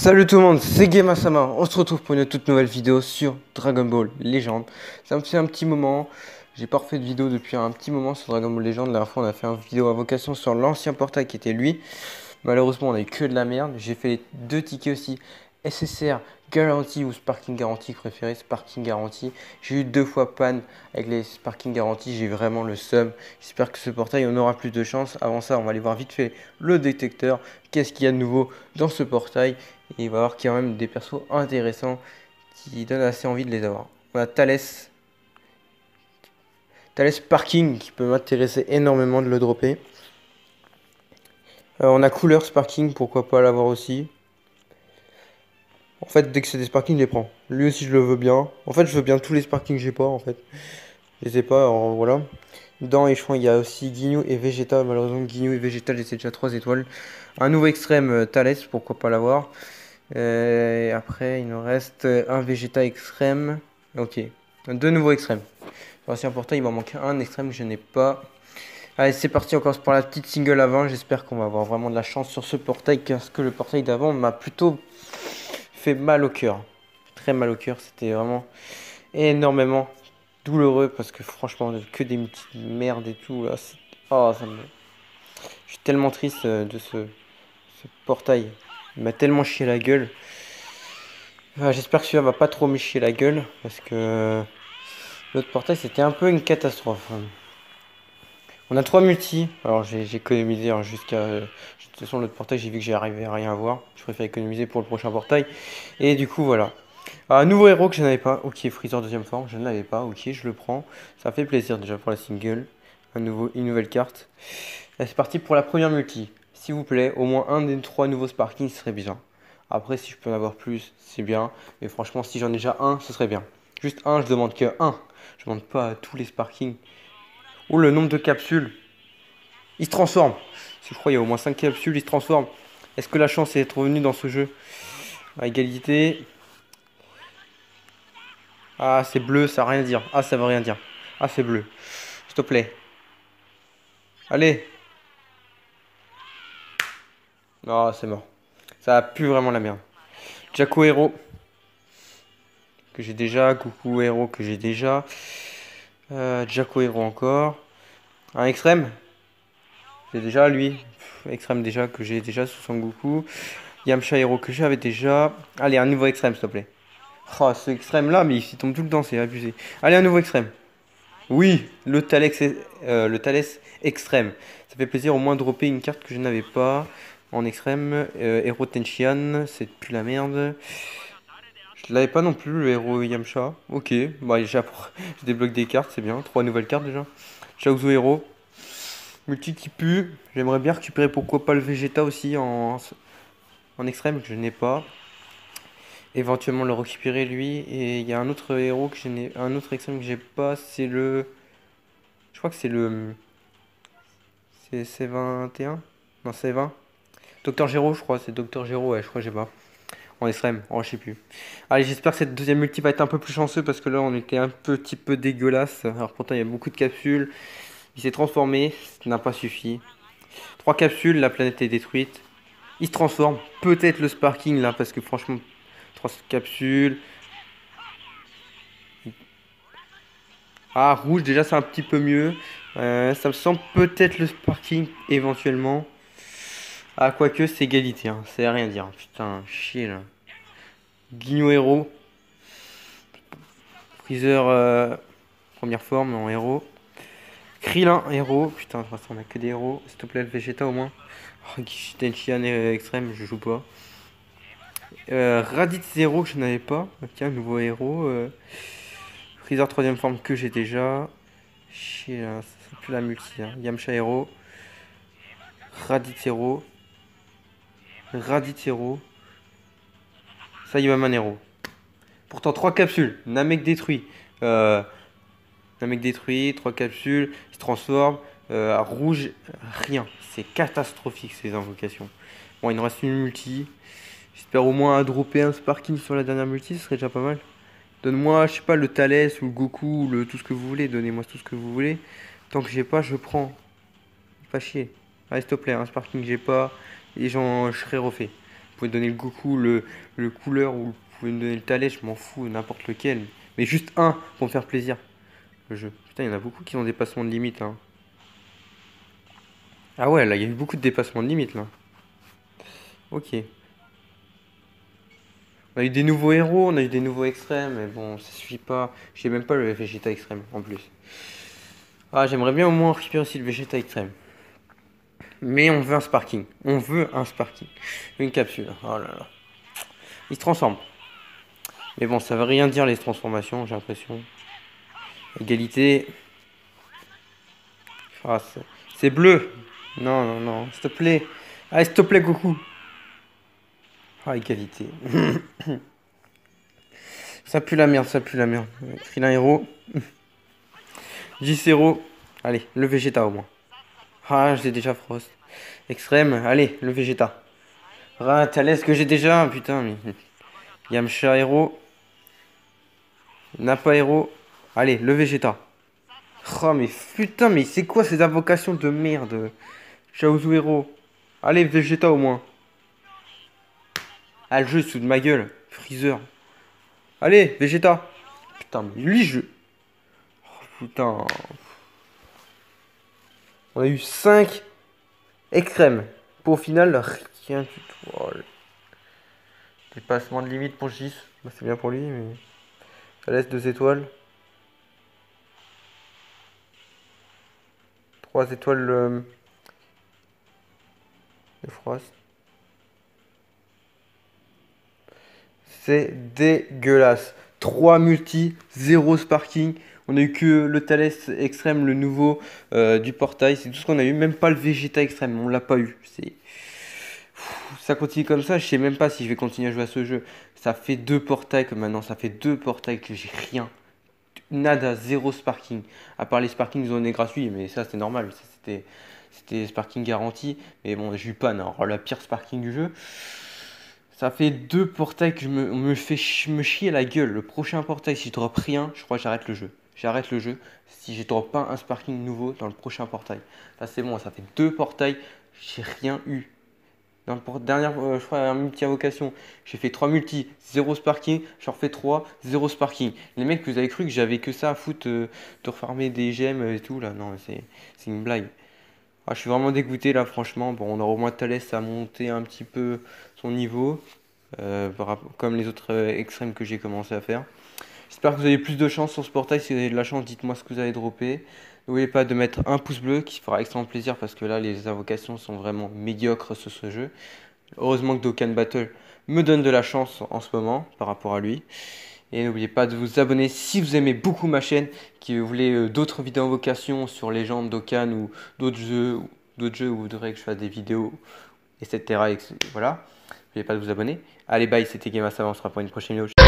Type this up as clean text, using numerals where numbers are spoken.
Salut tout le monde, c'est Gemasama. On se retrouve pour une toute nouvelle vidéo sur Dragon Ball Legend. Ça me fait un petit moment, j'ai pas refait de vidéo depuis un petit moment sur Dragon Ball Legend. La dernière fois on a fait une vidéo à vocation sur l'ancien portail qui était lui. Malheureusement on a eu que de la merde. J'ai fait les deux tickets aussi, SSR Garantie ou Sparking Garantie préféré, Sparking Garantie. J'ai eu deux fois panne avec les Sparking Garantie, j'ai vraiment le seum. J'espère que ce portail on aura plus de chance. Avant ça on va aller voir vite fait le détecteur. Qu'est-ce qu'il y a de nouveau dans ce portail? Et il va y avoir quand même des persos intéressants qui donnent assez envie de les avoir. On a Thalès Parking qui peut m'intéresser énormément de le dropper. On a Couleur Sparking, pourquoi pas l'avoir aussi. En fait, dès que c'est des Sparking, je les prends. Lui aussi, je le veux bien. En fait, je veux bien tous les Sparking que j'ai pas, en fait. Je les ai pas, alors voilà. Dans les chevaux, il y a aussi Guignou et Vegeta. Malheureusement, Guignou et Vegeta, j'ai déjà 3 étoiles. Un nouveau extrême, Thalès, pourquoi pas l'avoir. Et après, il nous reste un Vegeta extrême. Ok, deux nouveaux extrêmes. L'ancien portail, il m'en manque un extrême que je n'ai pas. Allez, c'est parti encore pour la petite single avant. J'espère qu'on va avoir vraiment de la chance sur ce portail, parce que le portail d'avant m'a plutôt fait mal au cœur. Très mal au cœur. C'était vraiment énormément douloureux parce que franchement, que des petites merdes et tout. Là, oh, je suis tellement triste de ce portail. Il m'a tellement chié la gueule. J'espère que celui-là va pas trop me chier la gueule parce que l'autre portail c'était un peu une catastrophe. On a 3 multi. Alors j'ai économisé jusqu'à. De toute façon, l'autre portail, j'ai vu que j'arrivais à rien avoir. Je préfère économiser pour le prochain portail. Et du coup, voilà. Un nouveau héros que je n'avais pas. Ok, Freezer deuxième forme, je ne l'avais pas. Ok, je le prends. Ça fait plaisir déjà pour la single. Une nouvelle carte. C'est parti pour la première multi. S'il vous plaît, au moins un des 3 nouveaux sparking serait bien. Après, si je peux en avoir plus, c'est bien. Mais franchement, si j'en ai déjà un, ce serait bien. Juste un, je demande que un. Je demande pas à tous les sparking. Oh, le nombre de capsules. Il se transforme. Je crois qu'il y a au moins 5 capsules, il se transforme. Est-ce que la chance est revenue dans ce jeu? À égalité. Ah, c'est bleu, ça va rien dire. Ah, ça veut rien dire. Ah, c'est bleu. S'il te plaît. Allez. Ah, c'est mort. Ça a pu vraiment la merde. Jaco Hero. Que j'ai déjà. Coucou Hero que j'ai déjà. Jaco Hero encore. Un extrême. J'ai déjà lui. Extrême déjà que j'ai déjà sous Son Goku. Yamcha Hero que j'avais déjà. Allez, un nouveau extrême s'il te plaît. Oh, ce extrême là, mais il tombe tout le temps, c'est abusé. Allez, un nouveau extrême. Oui, le Thalès extrême. Ça fait plaisir au moins de dropper une carte que je n'avais pas en extrême. Héros Tenshinhan, c'est plus la merde. Je l'avais pas non plus, le héros Yamcha. Ok, bah je débloque des cartes, c'est bien. 3 nouvelles cartes déjà. Chaozu Héros. Multi qui pue. J'aimerais bien récupérer pourquoi pas le Vegeta aussi en extrême, que je n'ai pas. Éventuellement le récupérer lui. Et il y a un autre héros que je n'ai. Un autre extrême que j'ai pas, c'est le. Je crois que c'est le. C'est 21. Non, c'est 20. Docteur Gero, je crois. C'est Docteur Gero, ouais, je crois que j'ai pas. En extrême, oh, je sais plus. Allez, j'espère que cette deuxième multi va être un peu plus chanceux parce que là, on était un petit peu dégueulasse. Alors, pourtant, il y a beaucoup de capsules. Il s'est transformé, ça n'a pas suffi. 3 capsules, la planète est détruite. Il se transforme. Peut-être le sparking là, parce que franchement, 3 capsules. Ah, rouge, déjà, c'est un petit peu mieux. Ça me semble peut-être le sparking éventuellement. Ah, quoique, c'est égalité, hein. C'est à rien dire. Putain, chier là. Guigno héros. Freezer, première forme en héros. Krillin héros. Putain, de toute façon, on a que des héros. S'il te plaît, le Vegeta au moins. Oh, Tenshinhan extrême, je joue pas. Raditz Zero que je n'avais pas. Tiens, nouveau héros. Freezer troisième forme que j'ai déjà. Chier là, c'est plus la multi. Hein. Yamcha héros. Raditz héros. Raditz héros. Ça y va, man héros. Pourtant 3 capsules. Namek détruit. Namek détruit. 3 capsules. Il se transforme. Rouge. Rien. C'est catastrophique ces invocations. Bon, il nous reste une multi. J'espère au moins à dropper un sparking sur la dernière multi. Ce serait déjà pas mal. Donne-moi, je sais pas, le Thalès ou le Goku ou tout ce que vous voulez. Donnez-moi tout ce que vous voulez. Tant que j'ai pas, je prends. Pas chier. Allez, s'il te plaît, un sparking que j'ai pas. Et je serai refait. Vous pouvez me donner le Goku, le couleur, ou vous pouvez me donner le Thalès, je m'en fous, n'importe lequel. Mais juste un pour me faire plaisir. Le jeu. Putain, il y en a beaucoup qui ont dépassement de limite là. Ah ouais, là, il y a eu beaucoup de dépassements de limite là. Ok. On a eu des nouveaux héros, on a eu des nouveaux extrêmes, mais bon, ça suffit pas. J'ai même pas le Vegeta extrême en plus. Ah, j'aimerais bien au moins récupérer aussi le Vegeta extrême. Mais on veut un Sparking. On veut un Sparking. Une capsule. Oh là là. Il se transforme. Mais bon, ça veut rien dire les transformations, j'ai l'impression. Égalité. Ah, c'est bleu. Non, non, non. S'il te plaît. Allez, s'il te plaît, Goku. Ah, égalité. Ça pue la merde, ça pue la merde. Krillin héros. J0. Allez, le Vegeta au moins. Ah, j'ai déjà Frost. Extrême. Allez, le Vegeta. Ah, Thalès que j'ai déjà. Putain, mais. Yamcha héros. Nappa héros. Allez, le Vegeta. Oh, mais putain, mais c'est quoi ces invocations de merde? Chaozu héros. Allez, Vegeta au moins. Ah, le jeu sous de ma gueule. Freezer. Allez, Vegeta. Putain, mais lui, je. Oh, putain. On a eu 5 extrêmes. Pour au final, rien du tout. Oh, dépassement de limite pour Gis. Bah, c'est bien pour lui, mais. Ça laisse 2 étoiles. 3 étoiles le Frost. C'est dégueulasse. 3 multi, 0 sparking. On a eu que le Thalès extrême, le nouveau du portail. C'est tout ce qu'on a eu. Même pas le Vegeta extrême. On l'a pas eu. Ça continue comme ça. Je sais même pas si je vais continuer à jouer à ce jeu. Ça fait 2 portails que maintenant. Ça fait 2 portails que j'ai rien. Nada, 0 sparking. À part les sparking zones gratuits. Mais ça, c'est normal. C'était sparking garanti. Mais bon, j'ai eu pas. Non, la pire sparking du jeu. Ça fait 2 portails que on me fait me chier la gueule. Le prochain portail, si je drop rien, je crois que j'arrête le jeu. J'arrête le jeu si je drop pas un sparking nouveau dans le prochain portail. Là, c'est bon, ça fait 2 portails, j'ai rien eu. Dans le dernière, je crois, un multi-invocation, j'ai fait 3 multi, 0 sparking, j'en refais 3, 0 sparking. Les mecs, vous avez cru que j'avais que ça à foutre de refarmer des gemmes et tout là. Non, c'est une blague. Ah, je suis vraiment dégoûté là, franchement. Bon, on aura au moins Thalès à monter un petit peu son niveau, comme les autres extrêmes que j'ai commencé à faire. J'espère que vous avez plus de chance sur ce portail. Si vous avez de la chance, dites-moi ce que vous avez droppé. N'oubliez pas de mettre un pouce bleu qui fera extrêmement plaisir parce que là, les invocations sont vraiment médiocres sur ce jeu. Heureusement que Dokkan Battle me donne de la chance en ce moment par rapport à lui. Et n'oubliez pas de vous abonner si vous aimez beaucoup ma chaîne, que vous voulez d'autres vidéos invocations sur Legend, Dokkan ou d'autres jeux où vous voudrez que je fasse des vidéos, etc. Voilà. N'oubliez pas de vous abonner. Allez, bye, c'était Game Savant, on se revoit pour une prochaine vidéo.